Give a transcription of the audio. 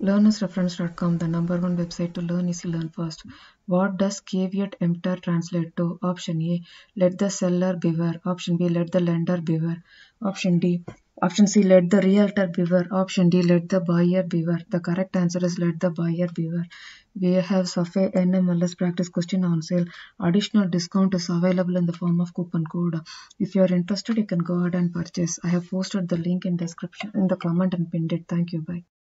LearnersReference.com, the #1 website to learn easy, learn fast. What does caveat emptor translate to? Option A, let the seller beware. Option B, let the lender beware. Option C, let the realtor beware. Option D, let the buyer beware. The correct answer is let the buyer beware. We have SAFE NMLS practice question on sale. Additional discount is available in the form of coupon code. If you are interested, you can go ahead and purchase. I have posted the link in description in the comment and pinned it. Thank you. Bye.